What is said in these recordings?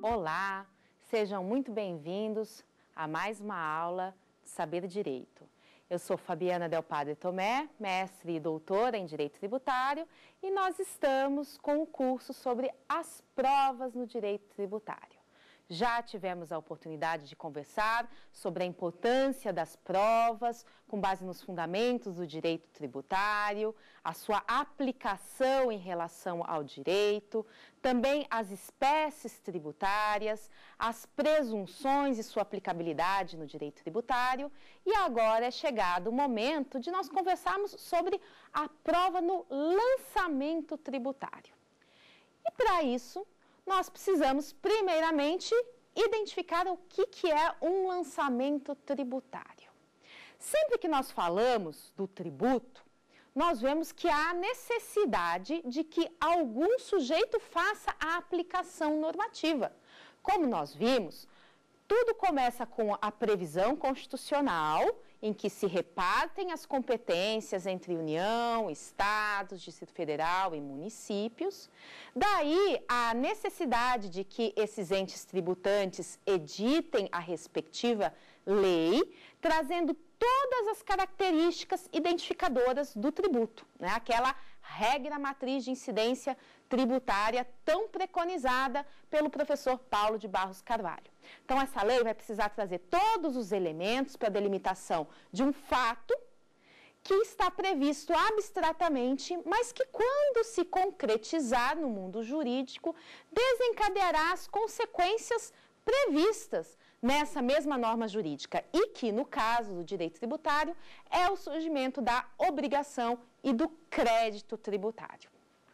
Olá, sejam muito bem-vindos a mais uma aula de Saber Direito. Eu sou Fabiana Del Padre Tomé, mestre e doutora em Direito Tributário, e nós estamos com o curso sobre as provas no Direito Tributário. Já tivemos a oportunidade de conversar sobre a importância das provas, com base nos fundamentos do direito tributário, a sua aplicação em relação ao direito, também as espécies tributárias, as presunções e sua aplicabilidade no direito tributário. E agora é chegado o momento de nós conversarmos sobre a prova no lançamento tributário. E para isso, nós precisamos, primeiramente, identificar o que é um lançamento tributário. Sempre que nós falamos do tributo, nós vemos que há necessidade de que algum sujeito faça a aplicação normativa. Como nós vimos, tudo começa com a previsão constitucional, em que se repartem as competências entre União, Estados, Distrito Federal e municípios. Daí, a necessidade de que esses entes tributantes editem a respectiva lei, trazendo todas as características identificadoras do tributo, né? Aquela regra matriz de incidência tributária tão preconizada pelo professor Paulo de Barros Carvalho. Então, essa lei vai precisar trazer todos os elementos para a delimitação de um fato que está previsto abstratamente, mas que, quando se concretizar no mundo jurídico, desencadeará as consequências previstas nessa mesma norma jurídica e que, no caso do direito tributário, é o surgimento da obrigação e do crédito tributário.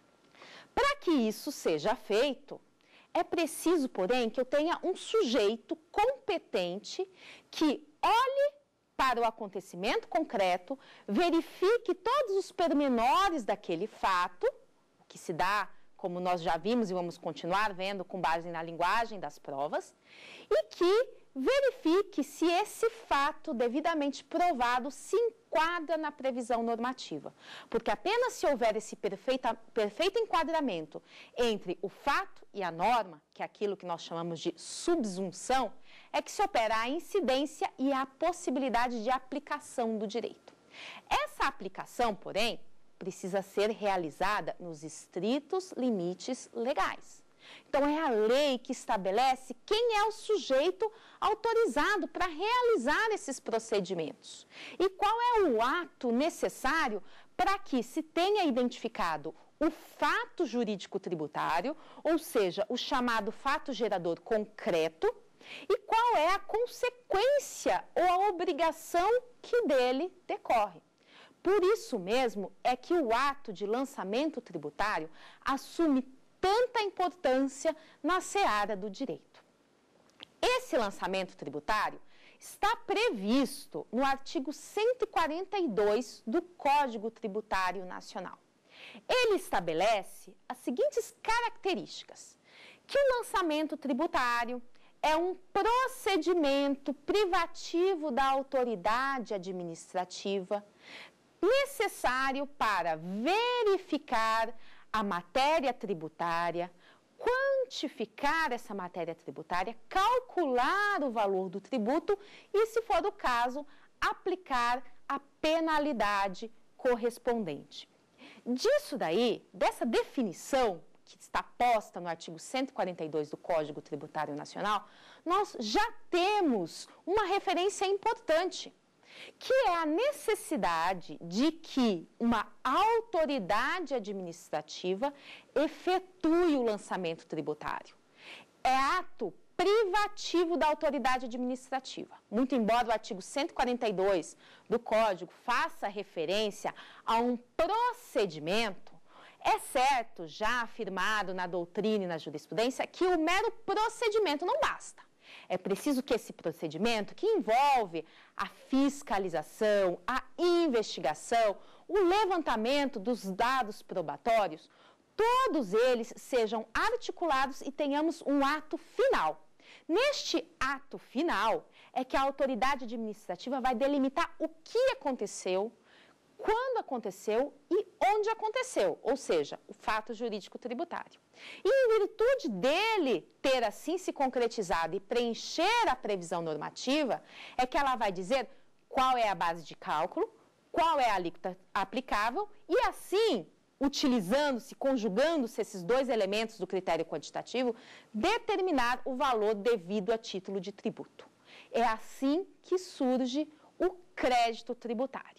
Para que isso seja feito, é preciso, porém, que eu tenha um sujeito competente que olhe para o acontecimento concreto, verifique todos os pormenores daquele fato, que se dá, como nós já vimos e vamos continuar vendo com base na linguagem das provas, e que verifique se esse fato devidamente provado se enquadra na previsão normativa. Porque apenas se houver esse perfeito enquadramento entre o fato e a norma, que é aquilo que nós chamamos de subsunção, é que se opera a incidência e a possibilidade de aplicação do direito. Essa aplicação, porém, precisa ser realizada nos estritos limites legais. Então, é a lei que estabelece quem é o sujeito autorizado para realizar esses procedimentos e qual é o ato necessário para que se tenha identificado o fato jurídico tributário, ou seja, o chamado fato gerador concreto, e qual é a consequência ou a obrigação que dele decorre. Por isso mesmo é que o ato de lançamento tributário assume tanta importância na seara do direito. Esse lançamento tributário está previsto no artigo 142 do Código Tributário Nacional. Ele estabelece as seguintes características: que o lançamento tributário é um procedimento privativo da autoridade administrativa necessário para verificar a matéria tributária, quantificar essa matéria tributária, calcular o valor do tributo e, se for o caso, aplicar a penalidade correspondente. Disso daí, dessa definição que está posta no artigo 142 do Código Tributário Nacional, nós já temos uma referência importante, que é a necessidade de que uma autoridade administrativa efetue o lançamento tributário. É ato privativo da autoridade administrativa. Muito embora o artigo 142 do Código faça referência a um procedimento, é certo, já afirmado na doutrina e na jurisprudência, que o mero procedimento não basta. É preciso que esse procedimento, que envolve a fiscalização, a investigação, o levantamento dos dados probatórios, todos eles sejam articulados e tenhamos um ato final. Neste ato final é que a autoridade administrativa vai delimitar o que aconteceu, quando aconteceu e onde aconteceu, ou seja, o fato jurídico tributário. E em virtude dele ter assim se concretizado e preencher a previsão normativa, é que ela vai dizer qual é a base de cálculo, qual é a alíquota aplicável e assim, utilizando-se, conjugando-se esses dois elementos do critério quantitativo, determinar o valor devido a título de tributo. É assim que surge o crédito tributário.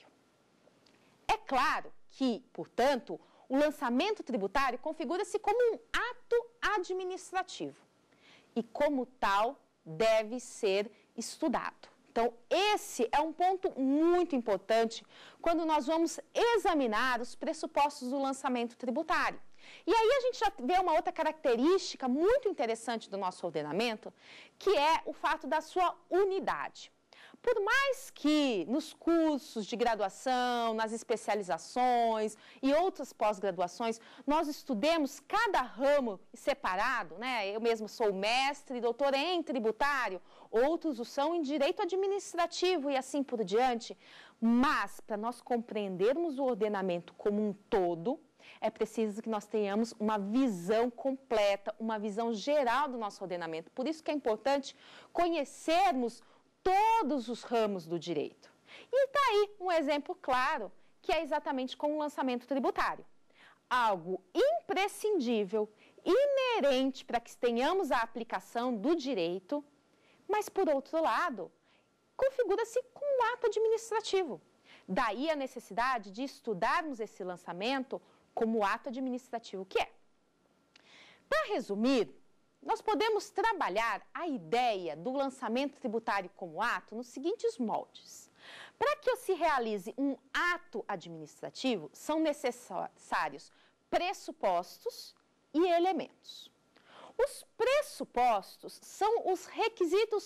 É claro que, portanto, o lançamento tributário configura-se como um ato administrativo e, como tal, deve ser estudado. Então, esse é um ponto muito importante quando nós vamos examinar os pressupostos do lançamento tributário. E aí a gente já vê uma outra característica muito interessante do nosso ordenamento, que é o fato da sua unidade. Por mais que nos cursos de graduação, nas especializações e outras pós-graduações, nós estudemos cada ramo separado, né? Eu mesmo sou mestre e doutor em tributário, outros o são em direito administrativo e assim por diante, mas para nós compreendermos o ordenamento como um todo, é preciso que nós tenhamos uma visão completa, uma visão geral do nosso ordenamento. Por isso que é importante conhecermos todos os ramos do direito. E está aí um exemplo claro, que é exatamente com o lançamento tributário. Algo imprescindível, inerente para que tenhamos a aplicação do direito, mas, por outro lado, configura-se como um ato administrativo. Daí a necessidade de estudarmos esse lançamento como ato administrativo que é. Para resumir, nós podemos trabalhar a ideia do lançamento tributário como ato nos seguintes moldes. Para que se realize um ato administrativo, são necessários pressupostos e elementos. Os pressupostos são os requisitos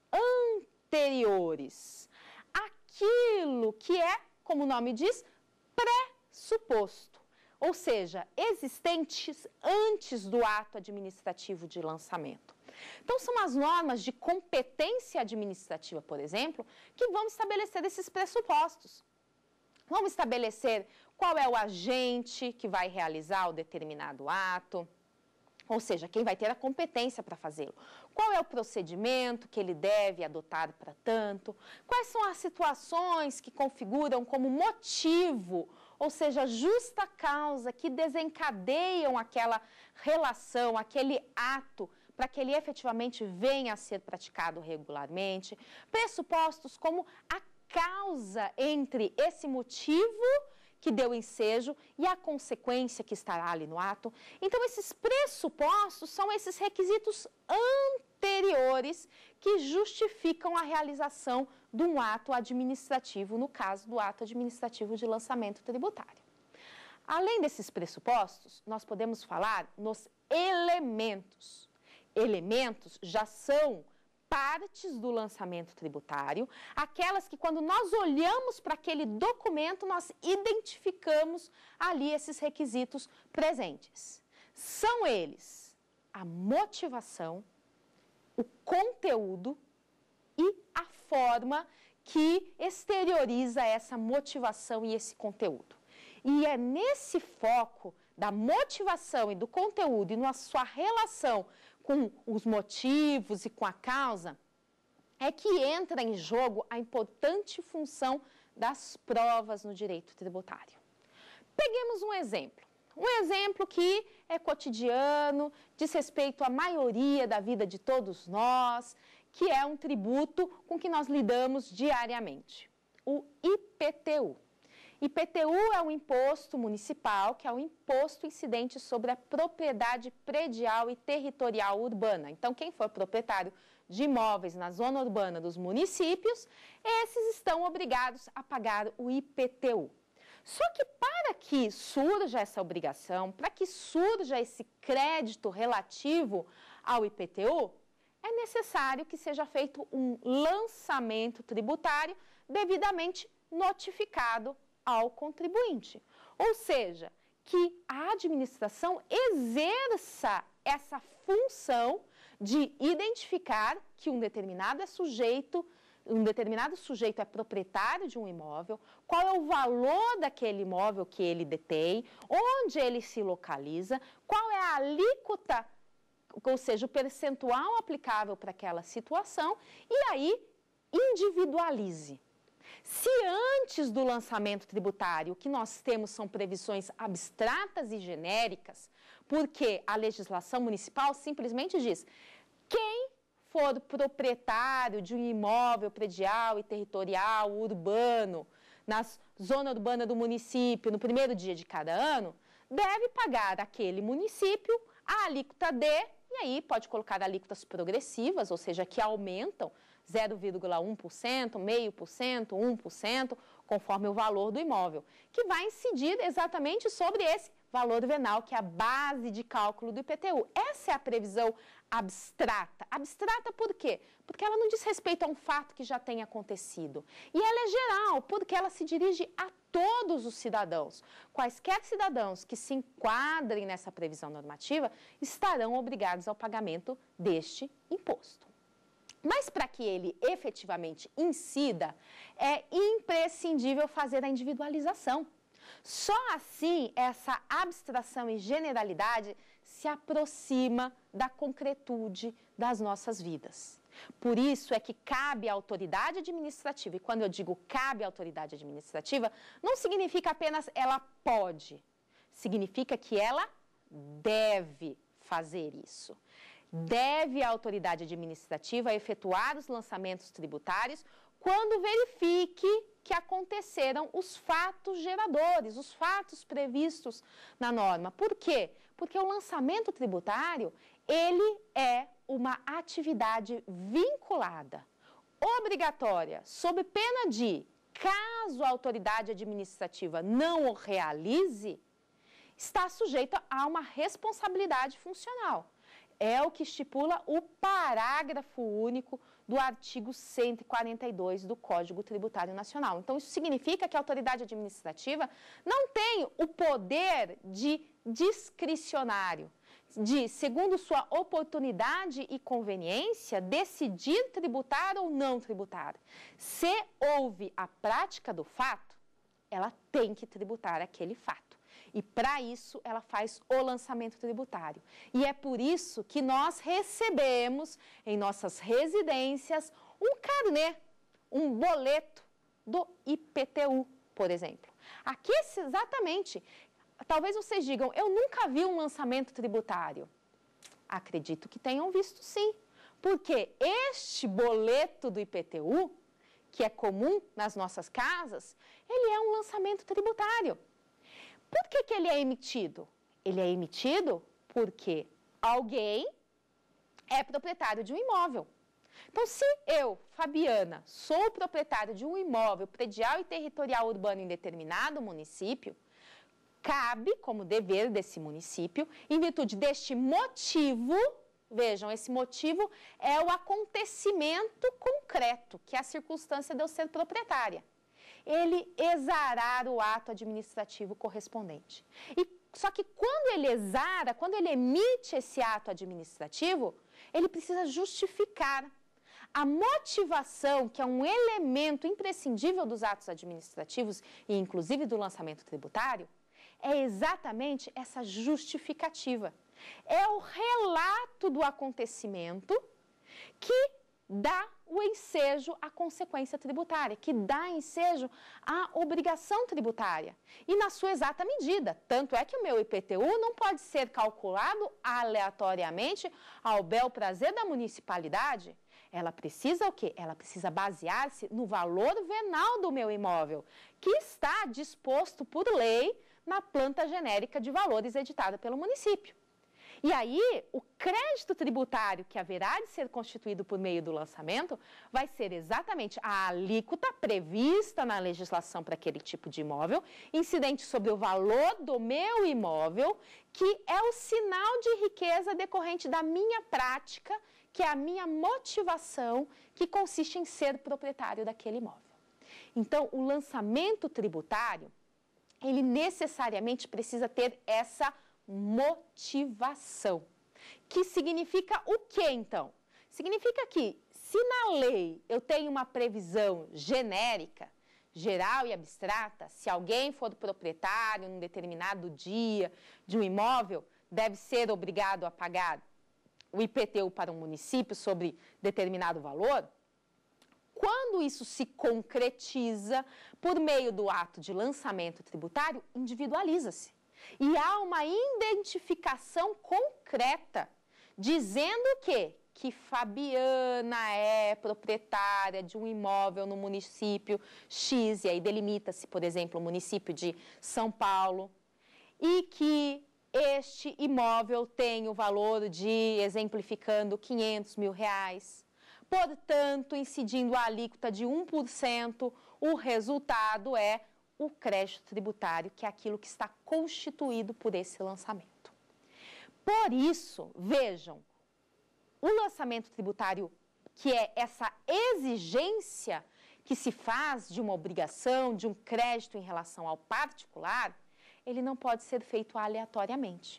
anteriores, aquilo que é, como o nome diz, pressuposto. Ou seja, existentes antes do ato administrativo de lançamento. Então, são as normas de competência administrativa, por exemplo, que vão estabelecer esses pressupostos. Vamos estabelecer qual é o agente que vai realizar o determinado ato, ou seja, quem vai ter a competência para fazê-lo. Qual é o procedimento que ele deve adotar para tanto? Quais são as situações que configuram como motivo, ou seja, justa causa que desencadeiam aquela relação, aquele ato, para que ele efetivamente venha a ser praticado regularmente. Pressupostos como a causa entre esse motivo que deu ensejo e a consequência que estará ali no ato. Então, esses pressupostos são esses requisitos anteriores que justificam a realização de um ato administrativo, no caso do ato administrativo de lançamento tributário. Além desses pressupostos, nós podemos falar nos elementos. Elementos já são partes do lançamento tributário, aquelas que quando nós olhamos para aquele documento, nós identificamos ali esses requisitos presentes. São eles a motivação, o conteúdo e a forma que exterioriza essa motivação e esse conteúdo. E é nesse foco da motivação e do conteúdo e na sua relação com os motivos e com a causa, é que entra em jogo a importante função das provas no direito tributário. Peguemos um exemplo que é cotidiano, diz respeito à maioria da vida de todos nós, que é um tributo com que nós lidamos diariamente, o IPTU. IPTU é um imposto municipal, que é um imposto incidente sobre a propriedade predial e territorial urbana. Então, quem for proprietário de imóveis na zona urbana dos municípios, esses estão obrigados a pagar o IPTU. Só que para que surja essa obrigação, para que surja esse crédito relativo ao IPTU, é necessário que seja feito um lançamento tributário devidamente notificado ao contribuinte. Ou seja, que a administração exerça essa função de identificar que um determinado sujeito um determinado sujeito é proprietário de um imóvel, qual é o valor daquele imóvel que ele detém, onde ele se localiza, qual é a alíquota, ou seja, o percentual aplicável para aquela situação, e aí individualize. Se antes do lançamento tributário o que nós temos são previsões abstratas e genéricas, porque a legislação municipal simplesmente diz: quem for proprietário de um imóvel predial e territorial urbano, na zona urbana do município, no primeiro dia de cada ano, deve pagar àquele município a alíquota D, e aí pode colocar alíquotas progressivas, ou seja, que aumentam 0,1%, 0,5%, 1%, conforme o valor do imóvel, que vai incidir exatamente sobre esse valor venal, que é a base de cálculo do IPTU. Essa é a previsão abstrata. Abstrata por quê? Porque ela não diz respeito a um fato que já tenha acontecido. E ela é geral, porque ela se dirige a todos os cidadãos. Quaisquer cidadãos que se enquadrem nessa previsão normativa estarão obrigados ao pagamento deste imposto. Mas para que ele efetivamente incida, é imprescindível fazer a individualização. Só assim essa abstração e generalidade se aproxima da concretude das nossas vidas. Por isso é que cabe à autoridade administrativa, e quando eu digo cabe à autoridade administrativa, não significa apenas ela pode, significa que ela deve fazer isso. Deve a autoridade administrativa efetuar os lançamentos tributários quando verifique que aconteceram os fatos geradores, os fatos previstos na norma. Por quê? Porque o lançamento tributário, ele é uma atividade vinculada, obrigatória, sob pena de, caso a autoridade administrativa não o realize, está sujeita a uma responsabilidade funcional. É o que estipula o parágrafo único do artigo 142 do Código Tributário Nacional. Então, isso significa que a autoridade administrativa não tem o poder de discricionário, de, segundo sua oportunidade e conveniência, decidir tributar ou não tributar. Se houve a prática do fato, ela tem que tributar aquele fato. E para isso ela faz o lançamento tributário. E é por isso que nós recebemos em nossas residências um carnê, um boleto do IPTU, por exemplo. Aqui exatamente, talvez vocês digam, eu nunca vi um lançamento tributário. Acredito que tenham visto sim, porque este boleto do IPTU, que é comum nas nossas casas, ele é um lançamento tributário. Por que ele é emitido? Ele é emitido porque alguém é proprietário de um imóvel. Então, se eu, Fabiana, sou proprietário de um imóvel predial e territorial urbano em determinado município, cabe como dever desse município, em virtude deste motivo, vejam, esse motivo é o acontecimento concreto, que é a circunstância de eu ser proprietária. Ele exarar o ato administrativo correspondente. Só que quando ele exara, quando ele emite esse ato administrativo, ele precisa justificar. A motivação, que é um elemento imprescindível dos atos administrativos e inclusive do lançamento tributário, é exatamente essa justificativa. É o relato do acontecimento que dá o ensejo à consequência tributária, que dá ensejo à obrigação tributária. E na sua exata medida. Tanto é que o meu IPTU não pode ser calculado aleatoriamente ao bel prazer da municipalidade. Ela precisa o quê? Ela precisa basear-se no valor venal do meu imóvel, que está disposto por lei na planta genérica de valores editada pelo município. E aí, o crédito tributário que haverá de ser constituído por meio do lançamento vai ser exatamente a alíquota prevista na legislação para aquele tipo de imóvel, incidente sobre o valor do meu imóvel, que é o sinal de riqueza decorrente da minha prática, que é a minha motivação, que consiste em ser proprietário daquele imóvel. Então, o lançamento tributário, ele necessariamente precisa ter essa motivação. Que significa o quê, então? Significa que, se se na lei eu tenho uma previsão genérica, geral e abstrata, se alguém for proprietário num determinado dia de um imóvel, deve ser obrigado a pagar o IPTU para um município sobre determinado valor, quando isso se concretiza por meio do ato de lançamento tributário, individualiza-se. E há uma identificação concreta, dizendo que Fabiana é proprietária de um imóvel no município X, e aí delimita-se, por exemplo, o município de São Paulo, e que este imóvel tem o valor de, exemplificando, R$500 mil. Portanto, incidindo a alíquota de 1%, o resultado é o crédito tributário, que é aquilo que está constituído por esse lançamento. Por isso, vejam, o lançamento tributário, que é essa exigência que se faz de uma obrigação, de um crédito em relação ao particular, ele não pode ser feito aleatoriamente.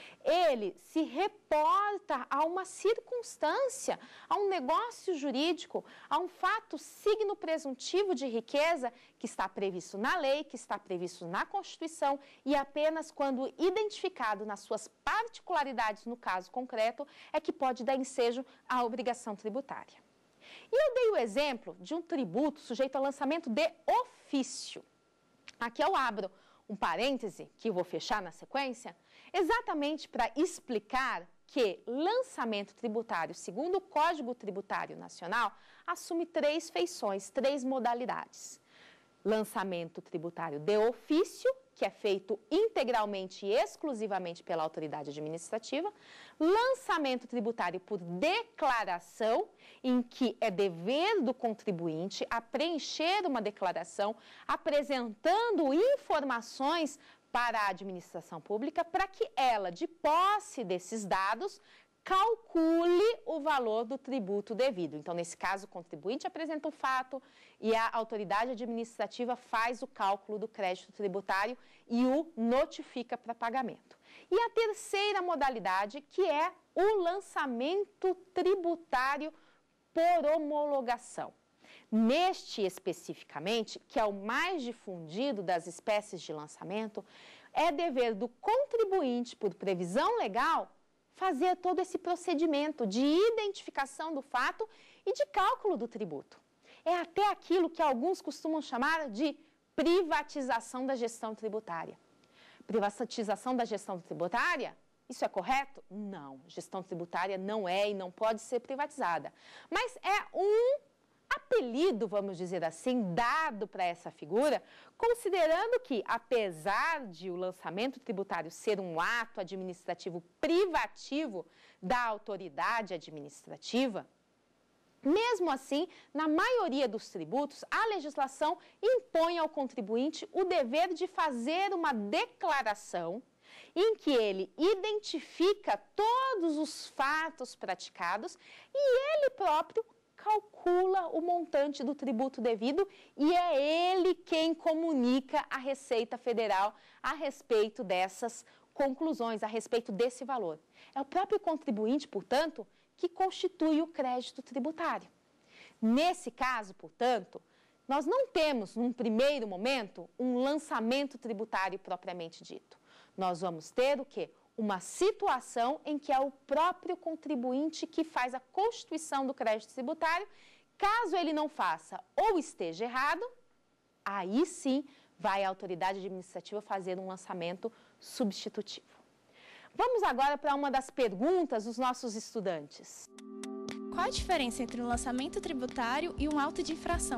Ele se reporta a uma circunstância, a um negócio jurídico, a um fato signo presuntivo de riqueza que está previsto na lei, que está previsto na Constituição e apenas quando identificado nas suas particularidades no caso concreto é que pode dar ensejo à obrigação tributária. E eu dei o exemplo de um tributo sujeito a lançamento de ofício. Aqui eu abro um parêntese, que eu vou fechar na sequência, exatamente para explicar que lançamento tributário, segundo o Código Tributário Nacional, assume 3 feições, 3 modalidades. Lançamento tributário de ofício, que é feito integralmente e exclusivamente pela autoridade administrativa, lançamento tributário por declaração, em que é dever do contribuinte a preencher uma declaração apresentando informações para a administração pública para que ela, de posse desses dados, calcule o valor do tributo devido. Então, nesse caso, o contribuinte apresenta o fato e a autoridade administrativa faz o cálculo do crédito tributário e o notifica para pagamento. E a terceira modalidade, que é o lançamento tributário por homologação. Neste especificamente, que é o mais difundido das espécies de lançamento, é dever do contribuinte, por previsão legal, fazer todo esse procedimento de identificação do fato e de cálculo do tributo. É até aquilo que alguns costumam chamar de privatização da gestão tributária. Privatização da gestão tributária? Isso é correto? Não, gestão tributária não é e não pode ser privatizada. Mas é um apelido, vamos dizer assim, dado para essa figura, considerando que, apesar de o lançamento tributário ser um ato administrativo privativo da autoridade administrativa, mesmo assim, na maioria dos tributos, a legislação impõe ao contribuinte o dever de fazer uma declaração em que ele identifica todos os fatos praticados e ele próprio calcula o montante do tributo devido e é ele quem comunica à Receita Federal a respeito dessas conclusões, a respeito desse valor. É o próprio contribuinte, portanto, que constitui o crédito tributário. Nesse caso, portanto, nós não temos, num primeiro momento, um lançamento tributário propriamente dito. Nós vamos ter o quê? Uma situação em que é o próprio contribuinte que faz a constituição do crédito tributário. Caso ele não faça ou esteja errado, aí sim vai a autoridade administrativa fazer um lançamento substitutivo. Vamos agora para uma das perguntas dos nossos estudantes. Qual a diferença entre um lançamento tributário e um auto de infração?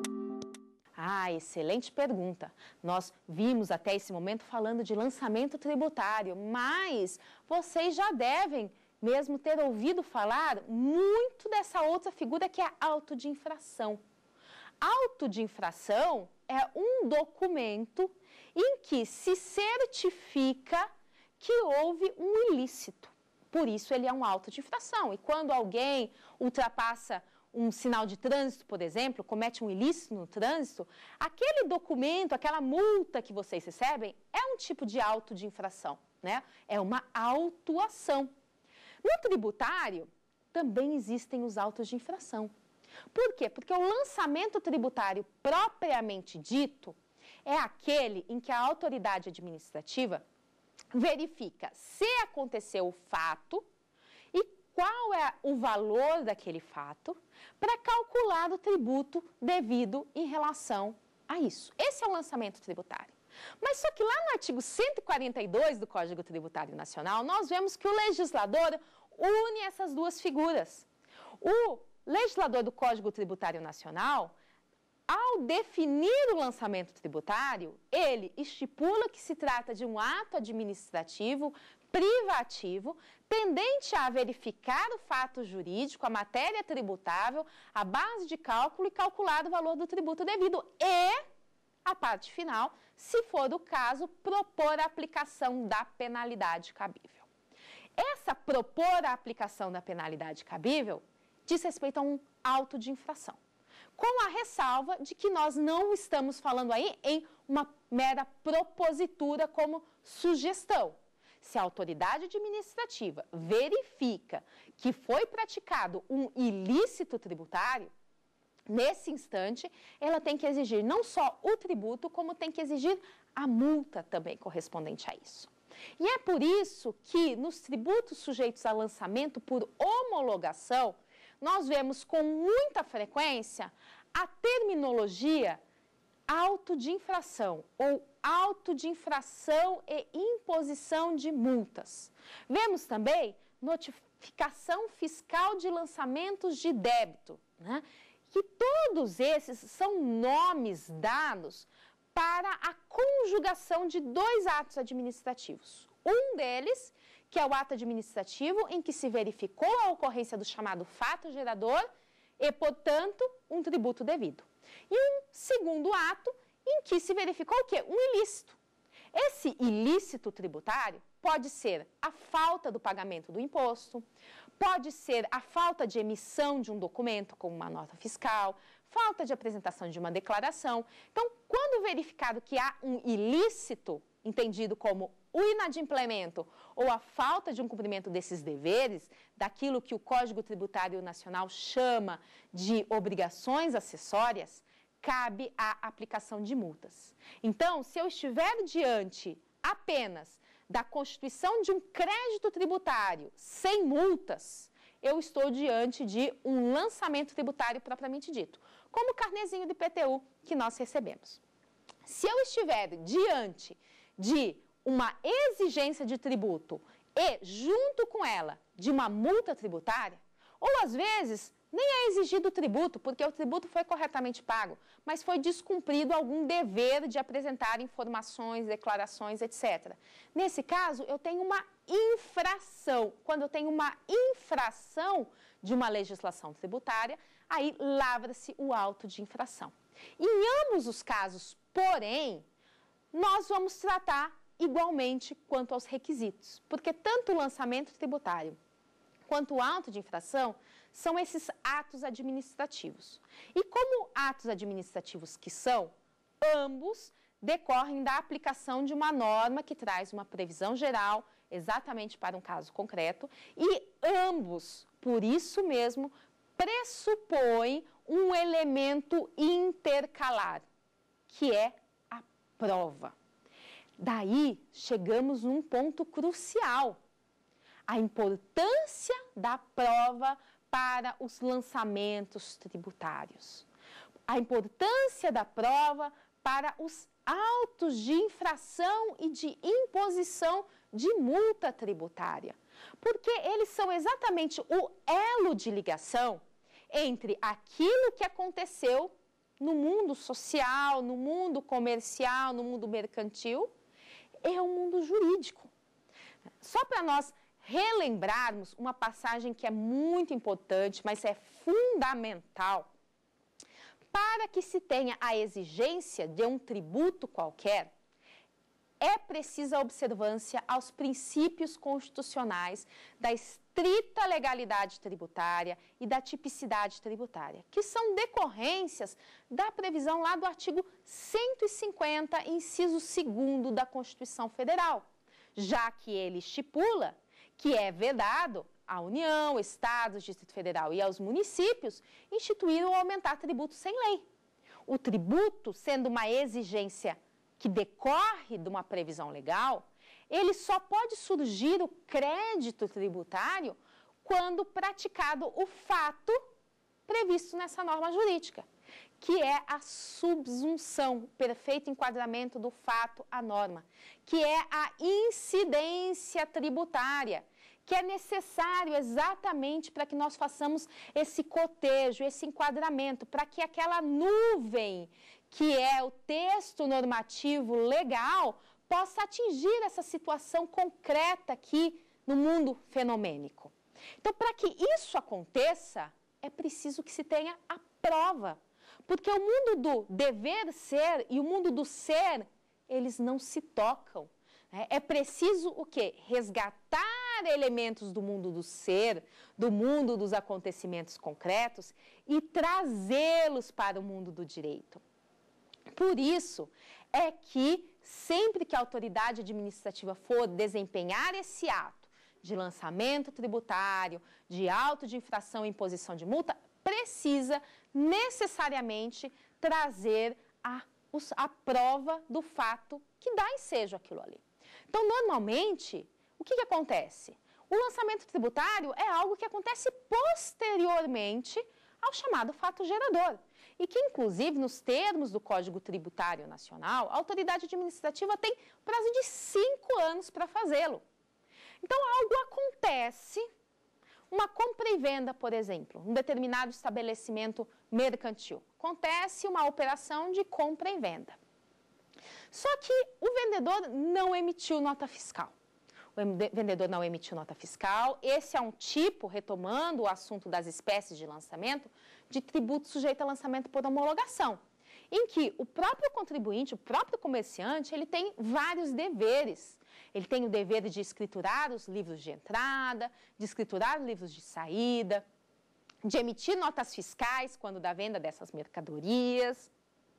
Excelente pergunta. Nós vimos até esse momento falando de lançamento tributário, mas vocês já devem mesmo ter ouvido falar muito dessa outra figura que é auto de infração. Auto de infração é um documento em que se certifica que houve um ilícito. Por isso, ele é um auto de infração. E quando alguém ultrapassa um sinal de trânsito, por exemplo, comete um ilícito no trânsito, aquele documento, aquela multa que vocês recebem, é um tipo de auto de infração, né? É uma autuação. No tributário, também existem os autos de infração. Por quê? Porque o lançamento tributário propriamente dito é aquele em que a autoridade administrativa verifica se aconteceu o fato e qual é o valor daquele fato para calcular o tributo devido em relação a isso. Esse é o lançamento tributário. Mas só que lá no artigo 142 do Código Tributário Nacional, nós vemos que o legislador une essas duas figuras. O legislador do Código Tributário Nacional, ao definir o lançamento tributário, ele estipula que se trata de um ato administrativo privativo, tendente a verificar o fato jurídico, a matéria tributável, a base de cálculo e calcular o valor do tributo devido e, a parte final, se for o caso, propor a aplicação da penalidade cabível. Essa propor a aplicação da penalidade cabível diz respeito a um auto de infração, com a ressalva de que nós não estamos falando aí em uma mera propositura como sugestão. Se a autoridade administrativa verifica que foi praticado um ilícito tributário, nesse instante, ela tem que exigir não só o tributo, como tem que exigir a multa também correspondente a isso. E é por isso que nos tributos sujeitos a lançamento por homologação, nós vemos com muita frequência a terminologia auto de infração ou auto de infração e imposição de multas. Vemos também notificação fiscal de lançamentos de débito, né? Que todos esses são nomes dados para a conjugação de dois atos administrativos. Um deles, que é o ato administrativo em que se verificou a ocorrência do chamado fato gerador e, portanto, um tributo devido. E um segundo ato em que se verificou o quê? Um ilícito. Esse ilícito tributário pode ser a falta do pagamento do imposto, pode ser a falta de emissão de um documento, como uma nota fiscal, falta de apresentação de uma declaração. Então, quando verificado que há um ilícito, entendido como o inadimplemento ou a falta de um cumprimento desses deveres, daquilo que o Código Tributário Nacional chama de obrigações acessórias, cabe a aplicação de multas. Então, se eu estiver diante apenas da constituição de um crédito tributário sem multas, eu estou diante de um lançamento tributário propriamente dito, como o carnezinho de IPTU que nós recebemos. Se eu estiver diante de uma exigência de tributo e, junto com ela, de uma multa tributária, ou às vezes nem é exigido o tributo, porque o tributo foi corretamente pago, mas foi descumprido algum dever de apresentar informações, declarações, etc. Nesse caso, eu tenho uma infração. Quando eu tenho uma infração de uma legislação tributária, aí lavra-se o auto de infração. Em ambos os casos, porém, nós vamos tratar igualmente quanto aos requisitos, porque tanto o lançamento tributário quanto o auto de infração são esses atos administrativos. E como atos administrativos que são, ambos decorrem da aplicação de uma norma que traz uma previsão geral, exatamente para um caso concreto, e ambos, por isso mesmo, pressupõem um elemento intercalar, que é a prova. Daí, chegamos num ponto crucial, a importância da prova para os lançamentos tributários. A importância da prova para os autos de infração e de imposição de multa tributária. Porque eles são exatamente o elo de ligação entre aquilo que aconteceu no mundo social, no mundo comercial, no mundo mercantil e o mundo jurídico. Só para nós relembrarmos uma passagem que é muito importante, mas é fundamental, para que se tenha a exigência de um tributo qualquer, é precisa a observância aos princípios constitucionais da estrita legalidade tributária e da tipicidade tributária, que são decorrências da previsão lá do artigo 150, inciso 2º da Constituição Federal, já que ele estipula que é vedado à União, Estados, Distrito Federal e aos municípios instituíram ou aumentar tributos sem lei. O tributo, sendo uma exigência que decorre de uma previsão legal, ele só pode surgir o crédito tributário quando praticado o fato previsto nessa norma jurídica, que é a subsunção, perfeito enquadramento do fato à norma, que é a incidência tributária, que é necessário exatamente para que nós façamos esse cotejo, esse enquadramento, para que aquela nuvem, que é o texto normativo legal, possa atingir essa situação concreta aqui no mundo fenomênico. Então, para que isso aconteça, é preciso que se tenha a prova, porque o mundo do dever ser e o mundo do ser, eles não se tocam. É preciso o quê? Resgatar elementos do mundo do ser, do mundo dos acontecimentos concretos e trazê-los para o mundo do direito. Por isso é que sempre que a autoridade administrativa for desempenhar esse ato de lançamento tributário, de auto de infração e imposição de multa, precisa necessariamente trazer a prova do fato que dá ensejo àquilo ali. Então, normalmente, o que acontece? O lançamento tributário é algo que acontece posteriormente ao chamado fato gerador. E que, inclusive, nos termos do Código Tributário Nacional, a autoridade administrativa tem prazo de 5 anos para fazê-lo. Então, algo acontece, uma compra e venda, por exemplo, um determinado estabelecimento mercantil. Acontece uma operação de compra e venda. Só que o vendedor não emitiu nota fiscal. O vendedor não emitiu nota fiscal. Esse é um tipo, retomando o assunto das espécies de lançamento, de tributo sujeito a lançamento por homologação, em que o próprio contribuinte, o próprio comerciante, ele tem vários deveres. Ele tem o dever de escriturar os livros de entrada, de escriturar os livros de saída, de emitir notas fiscais quando da venda dessas mercadorias.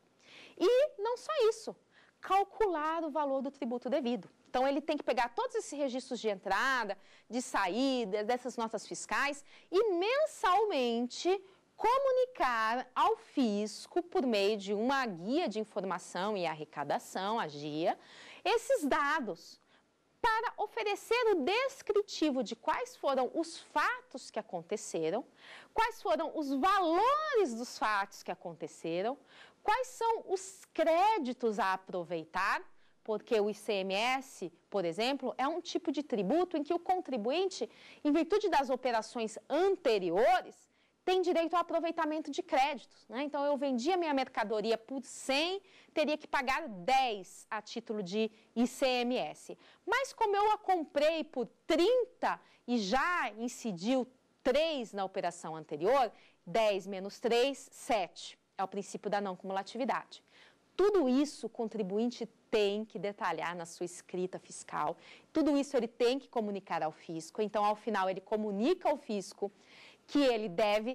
E não só isso, calcular o valor do tributo devido. Então, ele tem que pegar todos esses registros de entrada, de saída, dessas notas fiscais e mensalmente comunicar ao fisco, por meio de uma guia de informação e arrecadação, a GIA, esses dados, para oferecer o descritivo de quais foram os fatos que aconteceram, quais foram os valores dos fatos que aconteceram, quais são os créditos a aproveitar, porque o ICMS, por exemplo, é um tipo de tributo em que o contribuinte, em virtude das operações anteriores, tem direito ao aproveitamento de créditos, né? Então, eu vendi a minha mercadoria por 100, teria que pagar 10 a título de ICMS. Mas como eu a comprei por 30 e já incidiu 3 na operação anterior, 10 menos 3, 7. É o princípio da não cumulatividade. Tudo isso o contribuinte tem que detalhar na sua escrita fiscal. Tudo isso ele tem que comunicar ao fisco. Então, ao final, ele comunica ao fisco que ele deve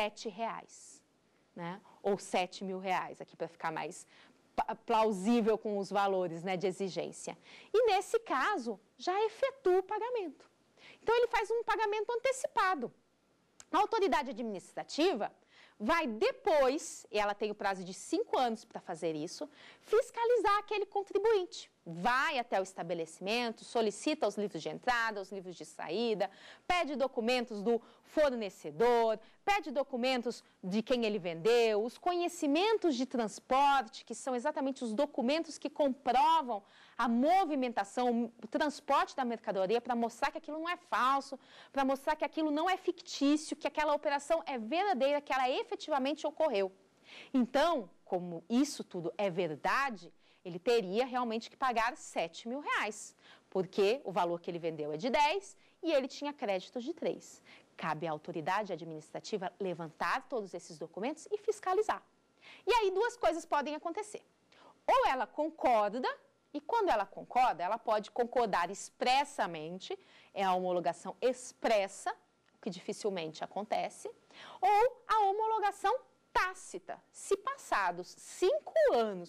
R$7, né? Ou R$7.000, aqui para ficar mais plausível com os valores, né, de exigência. E nesse caso, já efetua o pagamento. Então, ele faz um pagamento antecipado. A autoridade administrativa vai depois, e ela tem o prazo de 5 anos para fazer isso, fiscalizar aquele contribuinte. Vai até o estabelecimento, solicita os livros de entrada, os livros de saída, pede documentos do fornecedor, pede documentos de quem ele vendeu, os conhecimentos de transporte, que são exatamente os documentos que comprovam a movimentação, o transporte da mercadoria, para mostrar que aquilo não é falso, para mostrar que aquilo não é fictício, que aquela operação é verdadeira, que ela efetivamente ocorreu. Então, como isso tudo é verdade, ele teria realmente que pagar R$7.000, porque o valor que ele vendeu é de 10 e ele tinha créditos de 3. Cabe à autoridade administrativa levantar todos esses documentos e fiscalizar. E aí 2 coisas podem acontecer. Ou ela concorda, e quando ela concorda, ela pode concordar expressamente, é a homologação expressa, o que dificilmente acontece, ou a homologação tácita. Se passados 5 anos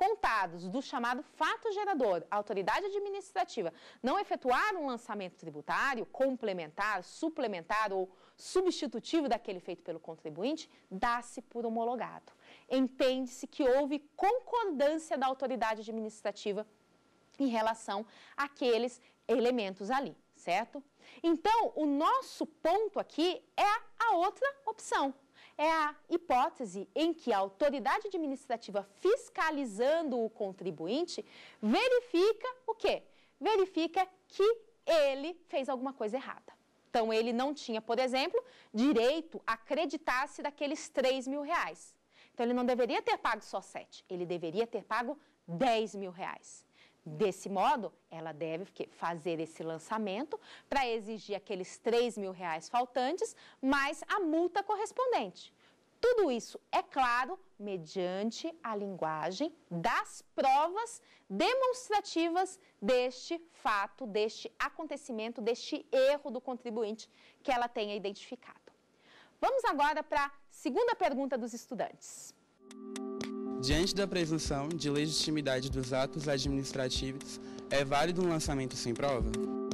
contados do chamado fato gerador, a autoridade administrativa não efetuar um lançamento tributário complementar, suplementar ou substitutivo daquele feito pelo contribuinte, dá-se por homologado. Entende-se que houve concordância da autoridade administrativa em relação àqueles elementos ali, certo? Então, o nosso ponto aqui é a outra opção. É a hipótese em que a autoridade administrativa fiscalizando o contribuinte verifica o quê? Verifica que ele fez alguma coisa errada. Então, ele não tinha, por exemplo, direito a acreditar-se daqueles R$3.000. Então, ele não deveria ter pago só 7, ele deveria ter pago R$10.000. Desse modo, ela deve fazer esse lançamento para exigir aqueles R$3.000 faltantes, mais a multa correspondente. Tudo isso, é claro, mediante a linguagem das provas demonstrativas deste fato, deste acontecimento, deste erro do contribuinte que ela tenha identificado. Vamos agora para a segunda pergunta dos estudantes. Diante da presunção de legitimidade dos atos administrativos, é válido um lançamento sem prova?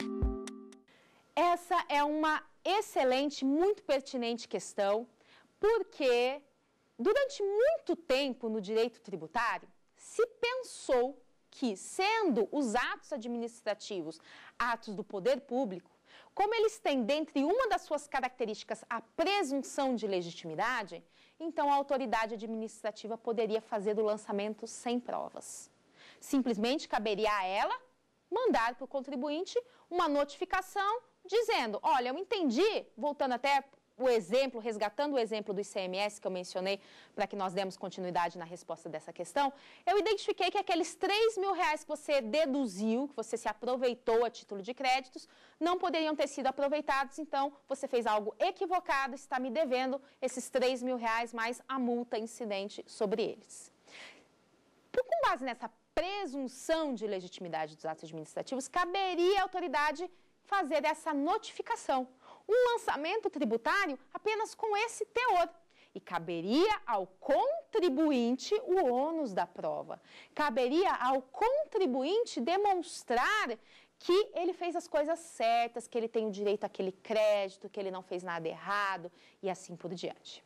Essa é uma excelente, muito pertinente questão, porque durante muito tempo no direito tributário se pensou que, sendo os atos administrativos atos do poder público, como eles têm dentre uma das suas características a presunção de legitimidade, então a autoridade administrativa poderia fazer o lançamento sem provas. Simplesmente caberia a ela mandar para o contribuinte uma notificação dizendo, olha, eu entendi, voltando até o exemplo, resgatando o exemplo do ICMS que eu mencionei para que nós demos continuidade na resposta dessa questão, eu identifiquei que aqueles R$3.000 que você deduziu, que você se aproveitou a título de créditos, não poderiam ter sido aproveitados, então você fez algo equivocado, está me devendo esses R$3.000 mais a multa incidente sobre eles. Com base nessa presunção de legitimidade dos atos administrativos, caberia à autoridade fazer essa notificação. Um lançamento tributário apenas com esse teor. E caberia ao contribuinte o ônus da prova. Caberia ao contribuinte demonstrar que ele fez as coisas certas, que ele tem o direito àquele crédito, que ele não fez nada errado e assim por diante.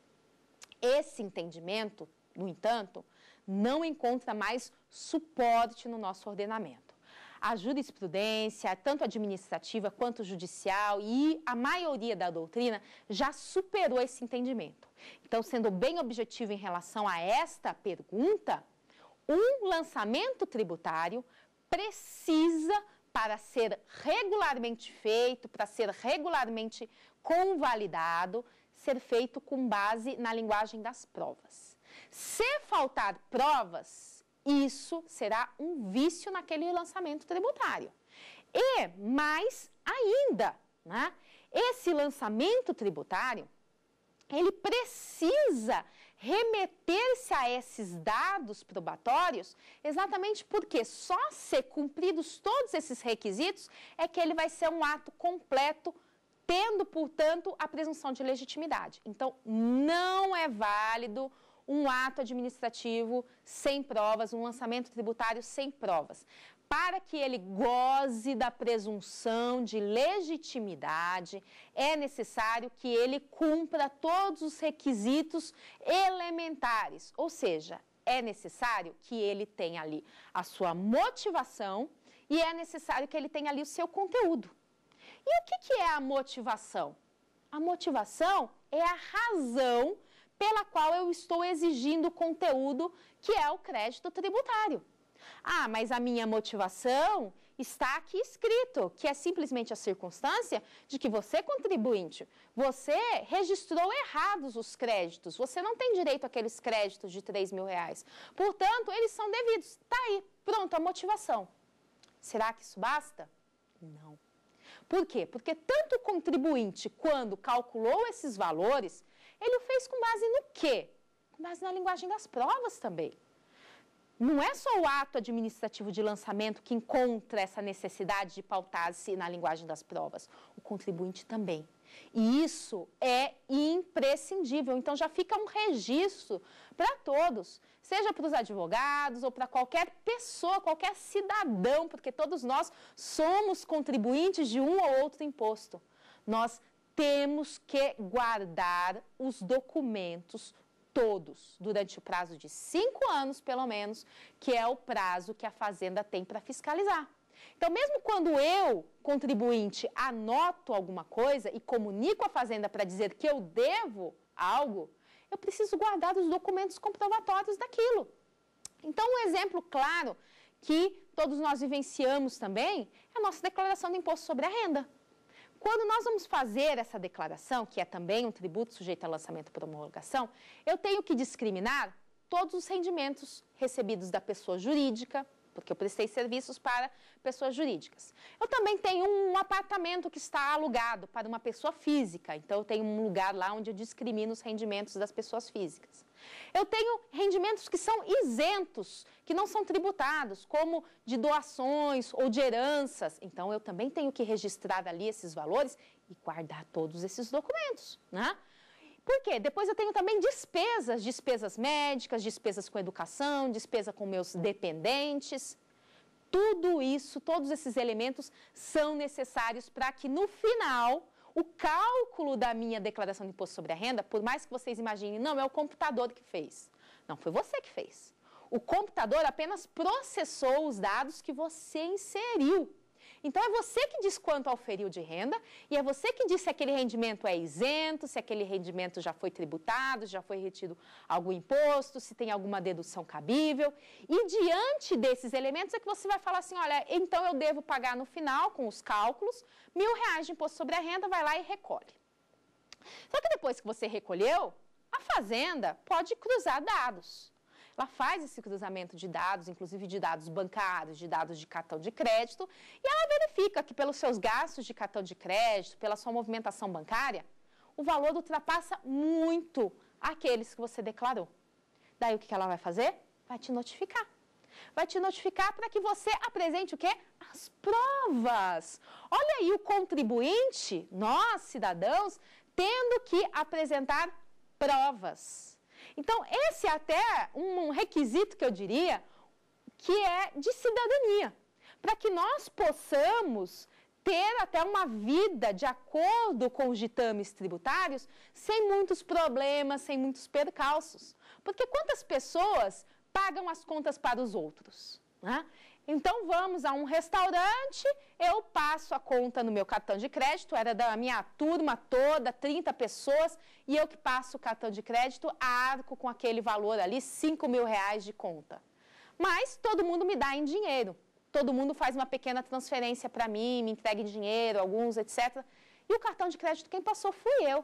Esse entendimento, no entanto, não encontra mais suporte no nosso ordenamento. A jurisprudência, tanto administrativa quanto judicial e a maioria da doutrina já superou esse entendimento. Então, sendo bem objetivo em relação a esta pergunta, um lançamento tributário precisa, para ser regularmente feito, para ser regularmente convalidado, ser feito com base na linguagem das provas. Se faltar provas, isso será um vício naquele lançamento tributário. E, mais ainda, né, esse lançamento tributário, ele precisa remeter-se a esses dados probatórios exatamente porque só se cumpridos todos esses requisitos é que ele vai ser um ato completo, tendo, portanto, a presunção de legitimidade. Então, não é válido um ato administrativo sem provas, um lançamento tributário sem provas. Para que ele goze da presunção de legitimidade, é necessário que ele cumpra todos os requisitos elementares, ou seja, é necessário que ele tenha ali a sua motivação e é necessário que ele tenha ali o seu conteúdo. E o que é a motivação? A motivação é a razão pela qual eu estou exigindo o conteúdo que é o crédito tributário. Ah, mas a minha motivação está aqui escrito, que é simplesmente a circunstância de que você, contribuinte, você registrou errados os créditos, você não tem direito àqueles créditos de R$3.000. Portanto, eles são devidos. Está aí, pronto, a motivação. Será que isso basta? Não. Por quê? Porque tanto o contribuinte, quando calculou esses valores, ele o fez com base no quê? Com base na linguagem das provas também. não é só o ato administrativo de lançamento que encontra essa necessidade de pautar-se na linguagem das provas, o contribuinte também. E isso é imprescindível, então já fica um registro para todos, seja para os advogados ou para qualquer pessoa, qualquer cidadão, porque todos nós somos contribuintes de um ou outro imposto. Nós temos que guardar os documentos todos, durante o prazo de 5 anos, pelo menos, que é o prazo que a Fazenda tem para fiscalizar. Então, mesmo quando eu, contribuinte, anoto alguma coisa e comunico à Fazenda para dizer que eu devo algo, eu preciso guardar os documentos comprovatórios daquilo. Então, um exemplo claro que todos nós vivenciamos também é a nossa declaração de imposto sobre a renda. Quando nós vamos fazer essa declaração, que é também um tributo sujeito a lançamento por homologação, eu tenho que discriminar todos os rendimentos recebidos da pessoa jurídica, porque eu prestei serviços para pessoas jurídicas. Eu também tenho um apartamento que está alugado para uma pessoa física, então eu tenho um lugar lá onde eu discrimino os rendimentos das pessoas físicas. Eu tenho rendimentos que são isentos, que não são tributados, como de doações ou de heranças. Então, eu também tenho que registrar ali esses valores e guardar todos esses documentos, né? Por quê? Depois eu tenho também despesas médicas, despesas com educação, despesa com meus dependentes. Tudo isso, todos esses elementos são necessários para que no final o cálculo da minha declaração de imposto sobre a renda, por mais que vocês imaginem, não, é o computador que fez. Não, foi você que fez. O computador apenas processou os dados que você inseriu. Então, é você que diz quanto auferiu de renda e é você que diz se aquele rendimento é isento, se aquele rendimento já foi tributado, já foi retido algum imposto, se tem alguma dedução cabível. E diante desses elementos é que você vai falar assim, olha, então eu devo pagar no final, com os cálculos, R$1.000 de imposto sobre a renda, vai lá e recolhe. Só que depois que você recolheu, a Fazenda pode cruzar dados. Ela faz esse cruzamento de dados, inclusive de dados bancários, de dados de cartão de crédito, e ela verifica que pelos seus gastos de cartão de crédito, pela sua movimentação bancária, o valor ultrapassa muito aqueles que você declarou. Daí o que ela vai fazer? Vai te notificar. Vai te notificar para que você apresente o quê? As provas. Olha aí o contribuinte, nós, cidadãos, tendo que apresentar provas. Então, esse é até um requisito que eu diria que é de cidadania, para que nós possamos ter até uma vida de acordo com os ditames tributários sem muitos problemas, sem muitos percalços. Porque quantas pessoas pagam as contas para os outros, né? Então, vamos a um restaurante, eu passo a conta no meu cartão de crédito, era da minha turma toda, 30 pessoas, e eu que passo o cartão de crédito, arco com aquele valor ali, R$5.000 de conta. Mas todo mundo me dá em dinheiro, todo mundo faz uma pequena transferência para mim, me entrega dinheiro, alguns, etc. E o cartão de crédito quem passou fui eu.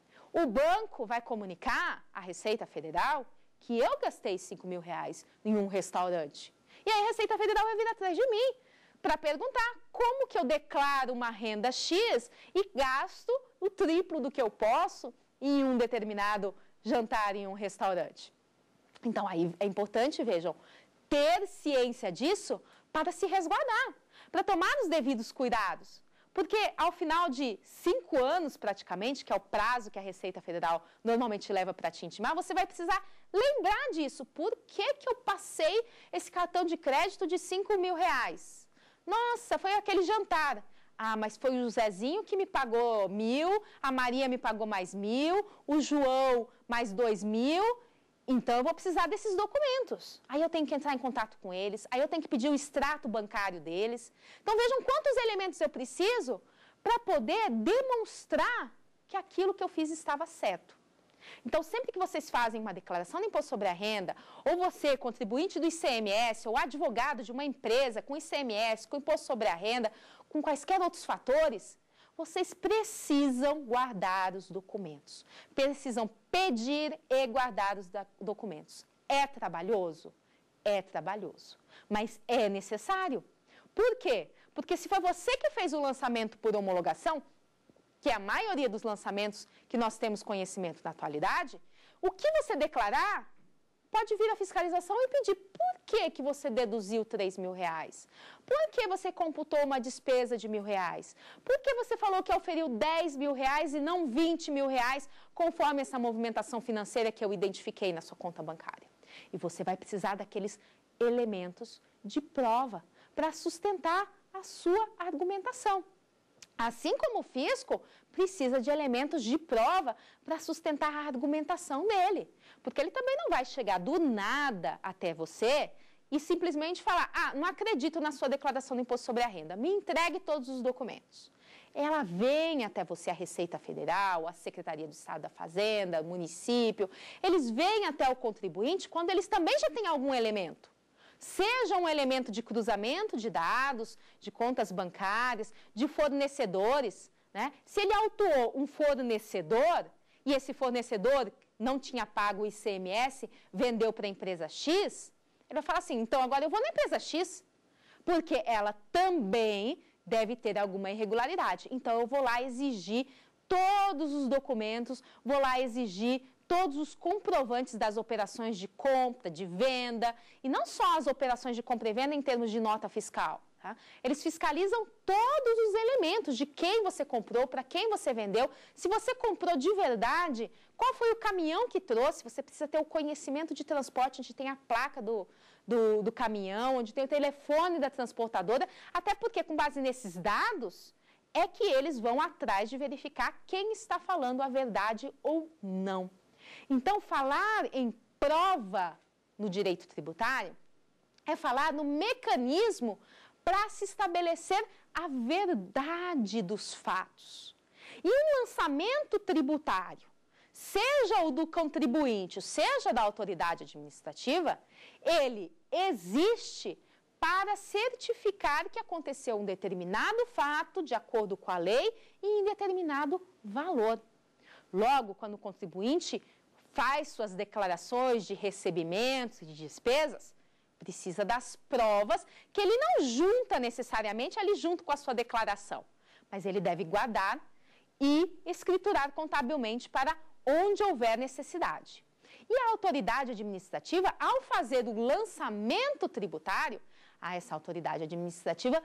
O banco vai comunicar à Receita Federal que eu gastei R$5.000 em um restaurante. E aí a Receita Federal vai vir atrás de mim para perguntar como que eu declaro uma renda X e gasto o triplo do que eu posso em um determinado jantar em um restaurante. Então, aí é importante, vejam, ter ciência disso para se resguardar, para tomar os devidos cuidados. Porque ao final de 5 anos, praticamente, que é o prazo que a Receita Federal normalmente leva para te intimar, você vai precisar lembrar disso. Por que eu passei esse cartão de crédito de R$5.000? Nossa, foi aquele jantar. Ah, mas foi o Zezinho que me pagou 1.000, a Maria me pagou mais 1.000, o João mais 2.000. Então, eu vou precisar desses documentos. Aí eu tenho que entrar em contato com eles, aí eu tenho que pedir o extrato bancário deles. Então, vejam quantos elementos eu preciso para poder demonstrar que aquilo que eu fiz estava certo. Então, sempre que vocês fazem uma declaração de imposto sobre a renda, ou você, contribuinte do ICMS, ou advogado de uma empresa com ICMS, com imposto sobre a renda, com quaisquer outros fatores, vocês precisam guardar os documentos. Precisam pedir e guardar os documentos. É trabalhoso? É trabalhoso. Mas é necessário. Por quê? Porque se foi você que fez o lançamento por homologação, que é a maioria dos lançamentos que nós temos conhecimento na atualidade, o que você declarar pode vir a fiscalização e pedir por que você deduziu R$3.000? Por que você computou uma despesa de R$1.000? Por que você falou que auferiu R$10.000 e não R$20.000, conforme essa movimentação financeira que eu identifiquei na sua conta bancária? E você vai precisar daqueles elementos de prova para sustentar a sua argumentação. Assim como o fisco precisa de elementos de prova para sustentar a argumentação dele. Porque ele também não vai chegar do nada até você e simplesmente falar, não acredito na sua declaração do imposto sobre a renda, me entregue todos os documentos. Ela vem até você, a Receita Federal, a Secretaria do Estado da Fazenda, o município, eles vêm até o contribuinte quando eles também já têm algum elemento. Seja um elemento de cruzamento de dados, de contas bancárias, de fornecedores, né? Se ele autuou um fornecedor e esse fornecedor não tinha pago o ICMS, vendeu para a empresa X, ele vai falar assim, então agora eu vou na empresa X, porque ela também deve ter alguma irregularidade. Então eu vou lá exigir todos os documentos, vou lá exigir todos os comprovantes das operações de compra, de venda, e não só as operações de compra e venda em termos de nota fiscal. Tá? Eles fiscalizam todos os elementos de quem você comprou, para quem você vendeu, se você comprou de verdade, qual foi o caminhão que trouxe, você precisa ter o conhecimento de transporte, onde tem a placa do caminhão, onde tem o telefone da transportadora, até porque com base nesses dados é que eles vão atrás de verificar quem está falando a verdade ou não. Então, falar em prova no direito tributário é falar no mecanismo para se estabelecer a verdade dos fatos. E um lançamento tributário, seja o do contribuinte, seja da autoridade administrativa, ele existe para certificar que aconteceu um determinado fato de acordo com a lei e em determinado valor. Logo, quando o contribuinte faz suas declarações de recebimentos e de despesas, precisa das provas que ele não junta necessariamente ali junto com a sua declaração, mas ele deve guardar e escriturar contabilmente para onde houver necessidade. E a autoridade administrativa, ao fazer o lançamento tributário, essa autoridade administrativa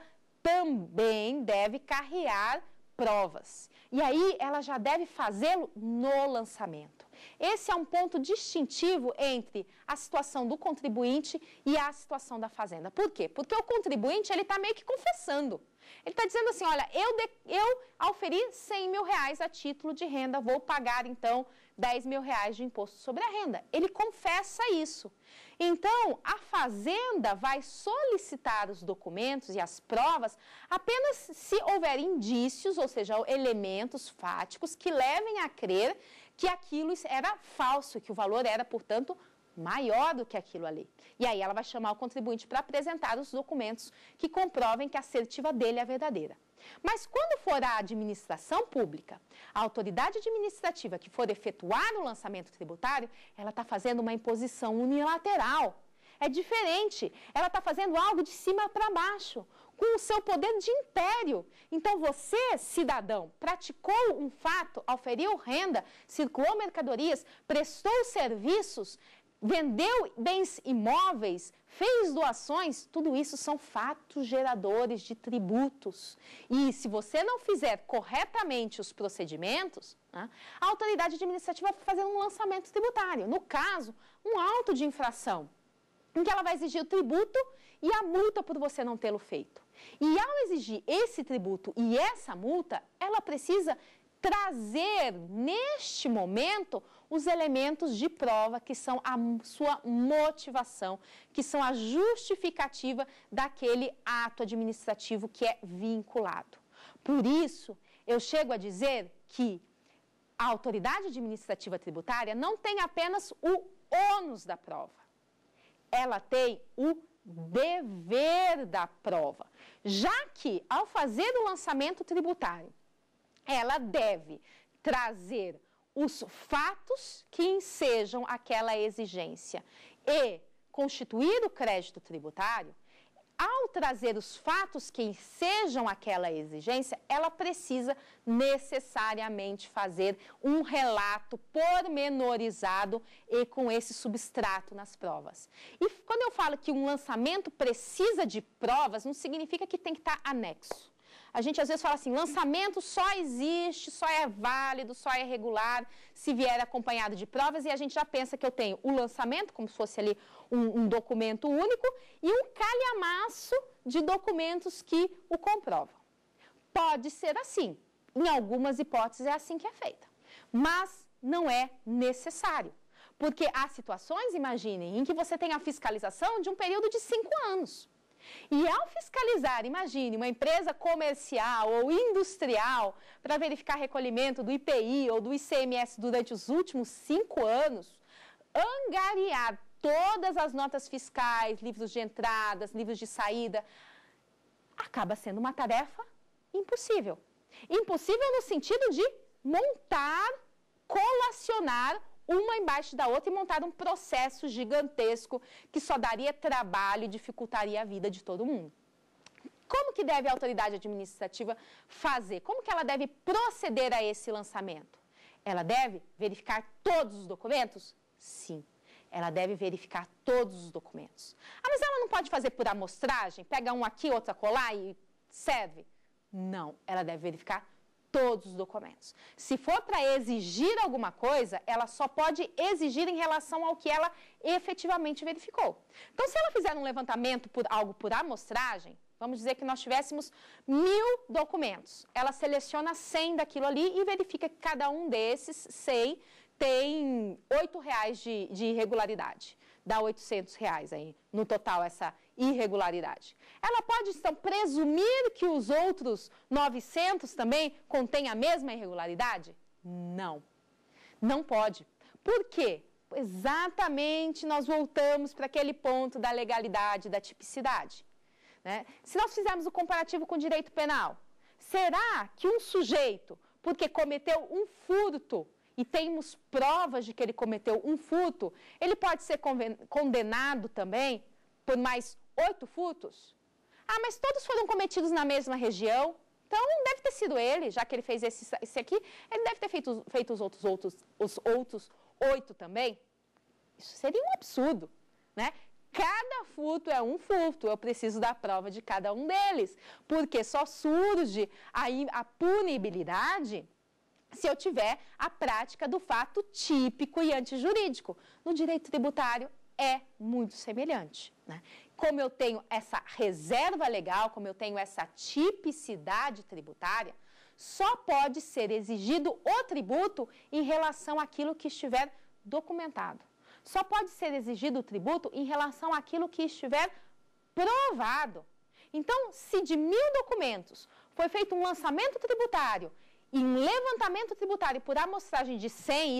também deve carregar provas. E aí ela já deve fazê-lo no lançamento. Esse é um ponto distintivo entre a situação do contribuinte e a situação da fazenda. Por quê? Porque o contribuinte ele está meio que confessando. Ele está dizendo assim, olha, eu auferi R$100.000 a título de renda, vou pagar então R$10.000 de imposto sobre a renda. Ele confessa isso. Então, a fazenda vai solicitar os documentos e as provas apenas se houver indícios, ou seja, elementos fáticos que levem a crer que aquilo era falso, que o valor era, portanto, maior do que aquilo ali. E aí ela vai chamar o contribuinte para apresentar os documentos que comprovem que a assertiva dele é verdadeira. Mas quando for a administração pública, a autoridade administrativa que for efetuar o lançamento tributário, ela está fazendo uma imposição unilateral. É diferente, ela está fazendo algo de cima para baixo, com o seu poder de império. Então você, cidadão, praticou um fato, auferiu renda, circulou mercadorias, prestou serviços, vendeu bens imóveis, fez doações, tudo isso são fatos geradores de tributos. E se você não fizer corretamente os procedimentos, né, a autoridade administrativa vai fazer um lançamento tributário. No caso, um auto de infração, em que ela vai exigir o tributo e a multa por você não tê-lo feito. E ao exigir esse tributo e essa multa, ela precisa trazer, neste momento, os elementos de prova que são a sua motivação, que são a justificativa daquele ato administrativo que é vinculado. Por isso, eu chego a dizer que a autoridade administrativa tributária não tem apenas o ônus da prova, ela tem o dever da prova, já que, ao fazer o lançamento tributário, ela deve trazer os fatos que ensejam aquela exigência e constituir o crédito tributário, ao trazer os fatos que sejam aquela exigência, ela precisa necessariamente fazer um relato pormenorizado e com esse substrato nas provas. E quando eu falo que um lançamento precisa de provas, não significa que tem que estar anexo. A gente às vezes fala assim, lançamento só existe, só é válido, só é regular se vier acompanhado de provas, e a gente já pensa que eu tenho o lançamento, como se fosse ali um documento único, e um calhamaço de documentos que o comprovam. Pode ser assim, em algumas hipóteses é assim que é feita, mas não é necessário. Porque há situações, imaginem, em que você tem a fiscalização de um período de 5 anos. E ao fiscalizar, imagine, uma empresa comercial ou industrial para verificar recolhimento do IPI ou do ICMS durante os últimos 5 anos, angariar todas as notas fiscais, livros de entradas, livros de saída, acaba sendo uma tarefa impossível. Impossível no sentido de montar, colacionar uma embaixo da outra e montar um processo gigantesco que só daria trabalho e dificultaria a vida de todo mundo. Como que deve a autoridade administrativa fazer? Como que ela deve proceder a esse lançamento? Ela deve verificar todos os documentos? Sim, ela deve verificar todos os documentos. Ah, mas ela não pode fazer por amostragem? Pega um aqui, outro acolá e serve? Não, ela deve verificar todos os documentos. Se for para exigir alguma coisa, ela só pode exigir em relação ao que ela efetivamente verificou. Então, se ela fizer um levantamento por algo por amostragem, vamos dizer que nós tivéssemos 1000 documentos. Ela seleciona 100 daquilo ali e verifica que cada um desses 100 tem R$8 de irregularidade. Dá R$800 aí, no total, essa irregularidade. Ela pode, então, presumir que os outros 900 também contêm a mesma irregularidade? Não, não pode. Por quê? Exatamente nós voltamos para aquele ponto da legalidade, da tipicidade. Né? Se nós fizermos o comparativo com o direito penal, será que um sujeito, porque cometeu um furto, e temos provas de que ele cometeu um furto, ele pode ser condenado também por mais 8 furtos? Ah, mas todos foram cometidos na mesma região, então não deve ter sido ele, já que ele fez esse aqui, ele deve ter feito os outros 8 também? Isso seria um absurdo, né? Cada furto é um furto, eu preciso da prova de cada um deles, porque só surge aí a punibilidade se eu tiver a prática do fato típico e antijurídico. No direito tributário é muito semelhante, né? Como eu tenho essa reserva legal, como eu tenho essa tipicidade tributária, só pode ser exigido o tributo em relação àquilo que estiver documentado. Só pode ser exigido o tributo em relação àquilo que estiver provado. Então, se de 1000 documentos foi feito um lançamento tributário e um levantamento tributário por amostragem de 100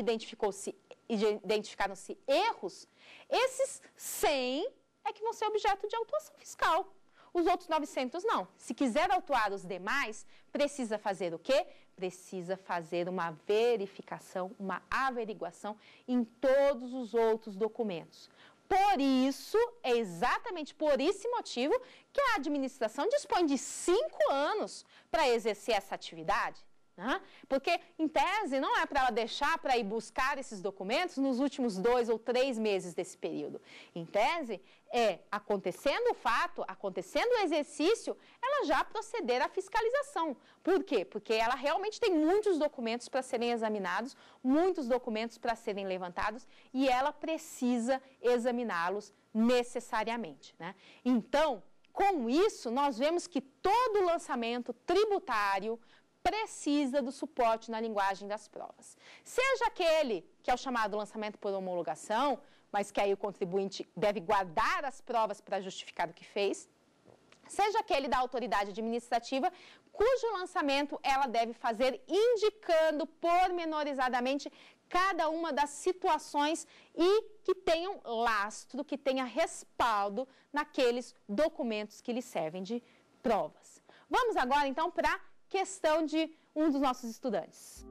identificaram-se erros, esses 100 é que vão ser objeto de autuação fiscal. Os outros 900 não. Se quiser autuar os demais, precisa fazer o quê? Precisa fazer uma verificação, uma averiguação em todos os outros documentos. Por isso, é exatamente por esse motivo que a administração dispõe de 5 anos para exercer essa atividade. Porque, em tese, não é para ela deixar para ir buscar esses documentos nos últimos 2 ou 3 meses desse período. Em tese, acontecendo o fato, acontecendo o exercício, ela já proceder à fiscalização. Por quê? Porque ela realmente tem muitos documentos para serem examinados, muitos documentos para serem levantados, e ela precisa examiná-los necessariamente, né? Então, com isso, nós vemos que todo lançamento tributário precisa do suporte na linguagem das provas. Seja aquele que é o chamado lançamento por homologação, mas que aí o contribuinte deve guardar as provas para justificar o que fez, seja aquele da autoridade administrativa, cujo lançamento ela deve fazer indicando pormenorizadamente cada uma das situações e que tenham lastro, que tenha respaldo naqueles documentos que lhe servem de provas. Vamos agora, então, para a questão de um dos nossos estudantes.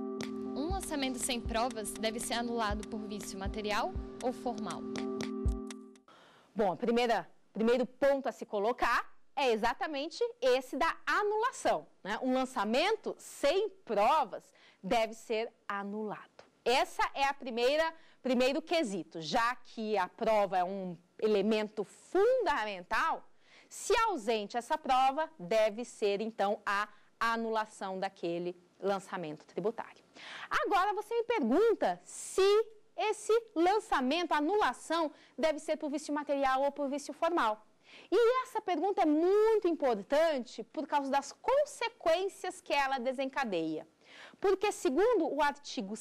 Um lançamento sem provas deve ser anulado por vício material ou formal? Bom, a primeira primeiro ponto a se colocar é exatamente esse da anulação, né? Um lançamento sem provas deve ser anulado. Essa é a primeiro quesito, já que a prova é um elemento fundamental, se ausente essa prova, deve ser então a anulação daquele lançamento tributário. Agora você me pergunta se esse lançamento, a anulação, deve ser por vício material ou por vício formal. E essa pergunta é muito importante por causa das consequências que ela desencadeia. Porque, segundo o artigo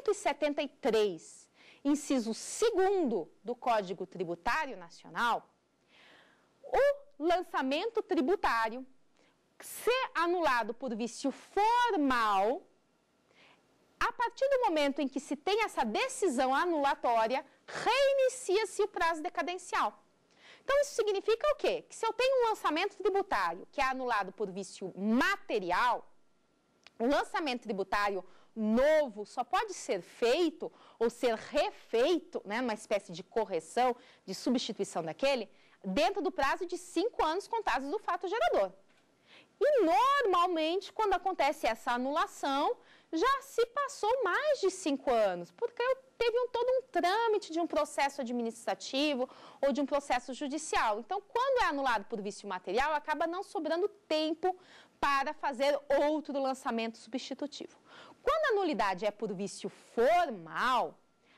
173, inciso 2º do Código Tributário Nacional, o lançamento tributário ser anulado por vício formal, a partir do momento em que se tem essa decisão anulatória, reinicia-se o prazo decadencial. Então, isso significa o quê? Que se eu tenho um lançamento tributário que é anulado por vício material, o lançamento tributário novo só pode ser feito ou ser refeito, né, uma espécie de correção, de substituição daquele, dentro do prazo de 5 anos contados do fato gerador. E, normalmente, quando acontece essa anulação, já se passou mais de 5 anos, porque teve todo um trâmite de um processo administrativo ou de um processo judicial. Então, quando é anulado por vício material, acaba não sobrando tempo para fazer outro lançamento substitutivo. Quando a nulidade é por vício formal,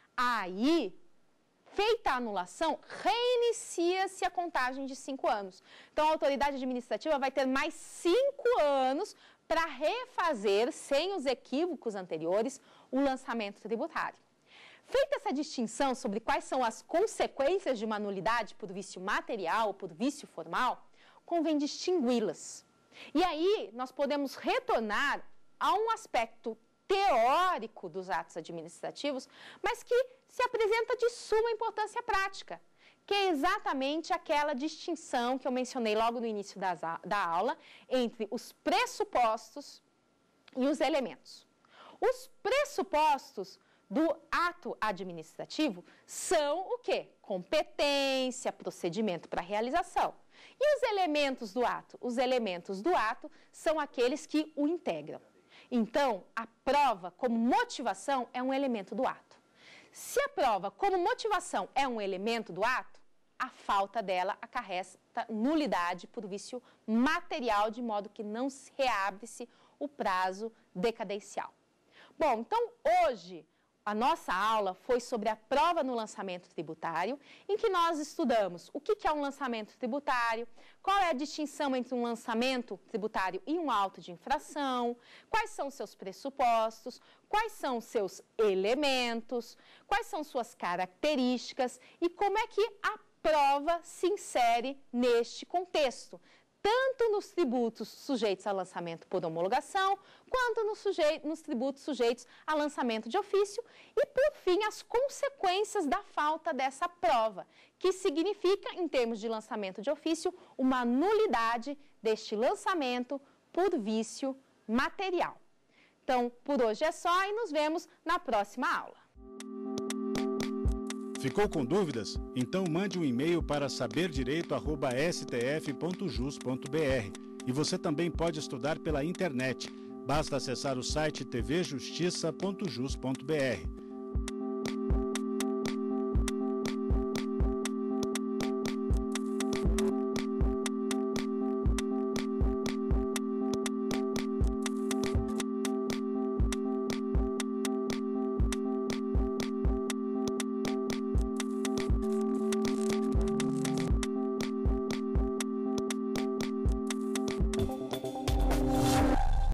aí, feita a anulação, reinicia-se a contagem de 5 anos. Então, a autoridade administrativa vai ter mais 5 anos para refazer, sem os equívocos anteriores, o lançamento tributário. Feita essa distinção sobre quais são as consequências de uma nulidade por vício material ou por vício formal, convém distingui-las. E aí, nós podemos retornar a um aspecto teórico dos atos administrativos, mas que se apresenta de suma importância prática, que é exatamente aquela distinção que eu mencionei logo no início da aula entre os pressupostos e os elementos. Os pressupostos do ato administrativo são o quê? Competência, procedimento para realização. E os elementos do ato? Os elementos do ato são aqueles que o integram. Então, a prova como motivação é um elemento do ato. Se a prova como motivação é um elemento do ato, a falta dela acarreta nulidade por vício material, de modo que não se reabre-se o prazo decadencial. Bom, então hoje a nossa aula foi sobre a prova no lançamento tributário, em que nós estudamos o que é um lançamento tributário, qual é a distinção entre um lançamento tributário e um auto de infração, quais são seus pressupostos, quais são seus elementos, quais são suas características e como é que a prova se insere neste contexto, tanto nos tributos sujeitos a lançamento por homologação, quanto nos tributos sujeitos a lançamento de ofício e, por fim, as consequências da falta dessa prova, que significa, em termos de lançamento de ofício, uma nulidade deste lançamento por vício material. Então, por hoje é só e nos vemos na próxima aula. Ficou com dúvidas? Então mande um e-mail para saberdireito@stf.jus.br. E você também pode estudar pela internet. Basta acessar o site tvjustiça.jus.br.